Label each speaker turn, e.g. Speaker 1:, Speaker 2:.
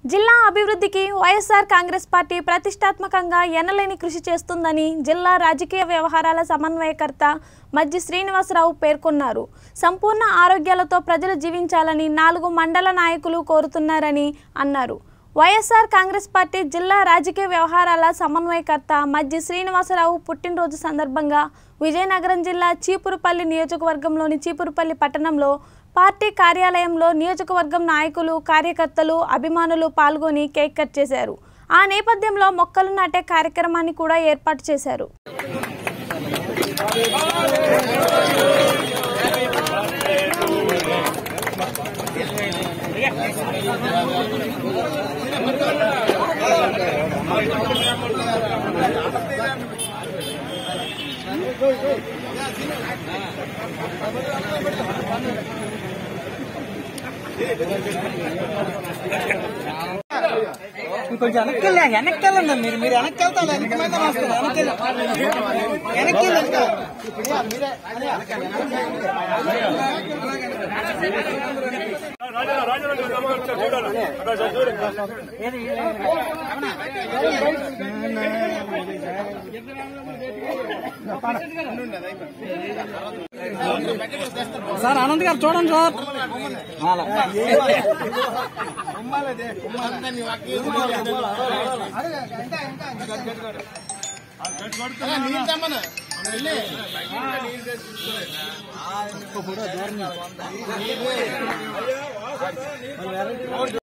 Speaker 1: జిల్లా అభివృద్ధికి వైఎస్ఆర్ కాంగ్రెస్ పార్టీ ప్రతిష్టాత్మకంగా ఎనలేని కృషి చేస్తుందని జిల్లా రాజకీయ వ్యవహారాల సమన్వయకర్త మజ్జి శ్రీనివాసరావు పేర్కొన్నారు. సంపూర్ణ ఆరోగ్యాలతో ప్రజలు జీవించాలని 4 మండల నాయకులు కోరుతున్నారని అన్నారు. వైఎస్ఆర్ కాంగ్రెస్ పార్టీ జిల్లా రాజకీయ వ్యవహారాల సమన్వయకర్త మజ్జి శ్రీనివాసరావు పుట్టినరోజు సందర్భంగా విజయనగరం జిల్లా చీపురుపల్లి నియోజకవర్గంలోని చీపురుపల్లి పట్టణంలో పార్టీ కార్యాలయంలో నియోజకవర్గం నాయకులు, కార్యకర్తలు, అభిమానులు పాల్గొని కేక్ కట్ చేశారు. ఆ నేపథ్యంలో మొక్కలు నాటే కార్యక్రమాన్ని కూడా ఏర్పాటు చేశారు.
Speaker 2: కొంచెం వెనక్కెళ్ళండి మీరు వెనక్కెళ్తారు వెనక్కి సార్ ఆనంద్ గారు చూడండి సార్